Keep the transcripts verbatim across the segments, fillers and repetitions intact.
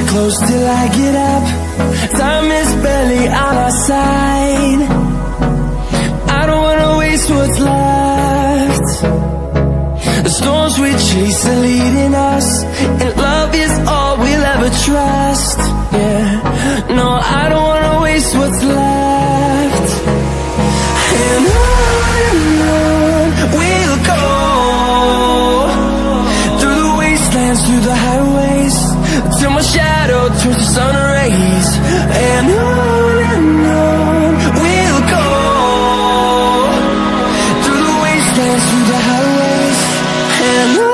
close till I get up. Time is barely on our side. I don't wanna waste what's left. The storms we chase are leading us, and love is all we'll ever trust. Yeah, no, I don't wanna waste what's left. And on and on we'll go, through the wastelands, through the highways, till my shadow turns to sun rays. And on and on we'll go, through the wastelands, through the highways, and on.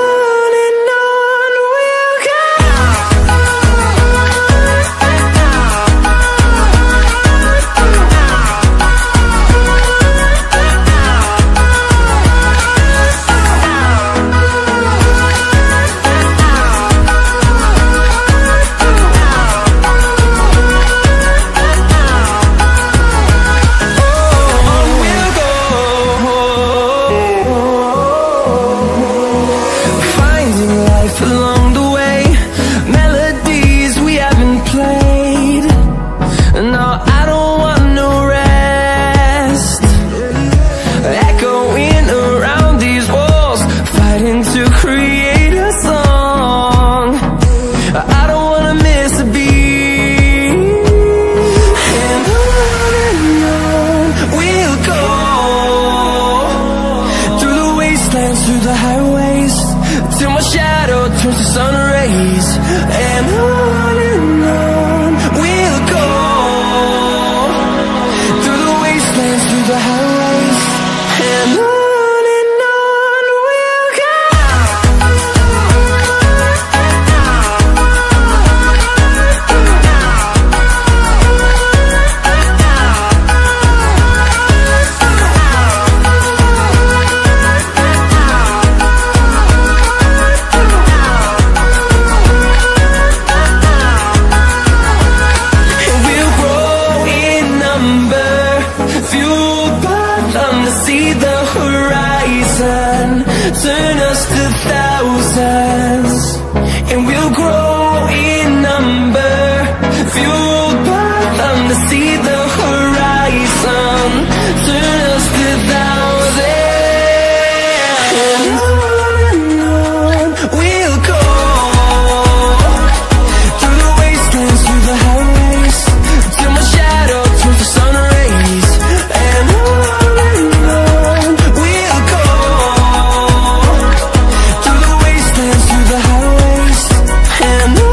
Through the highways, till my shadow turns to sun rays. And on and on we'll go, through the wastelands, through the highways, and on. Turn us to thousands, and we'll grow in number, fueled by them to see the horizon. Turn us to thousands, and on and on we'll go, through the wastelands, through the highways, till my shadow turns to sun rays. And on and on we'll go, through the highways, and on and on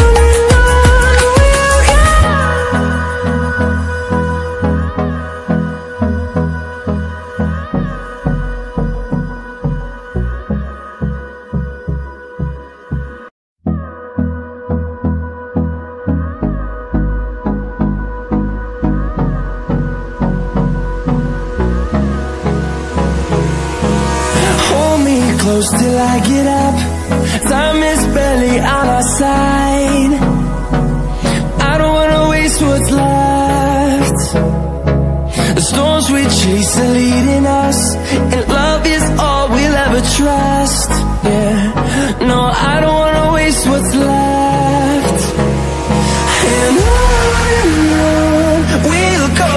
hold me close till I get up. Time is barely on our side. I don't wanna waste what's left. The storms we chase are leading us, and love is all we'll ever trust. Yeah, no, I don't wanna waste what's left. And on and on we'll go,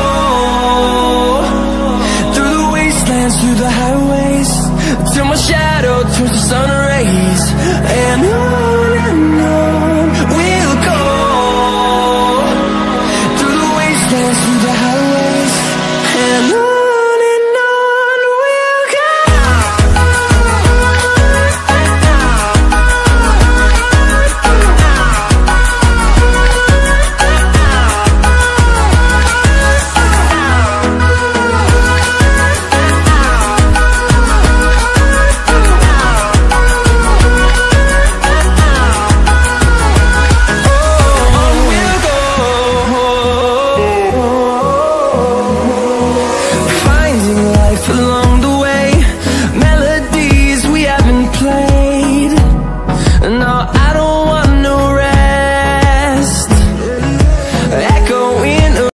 through the wastelands, through the highways, till my shadow turns to sun rays. And on and on we'll go, through the wastelands, through the highways.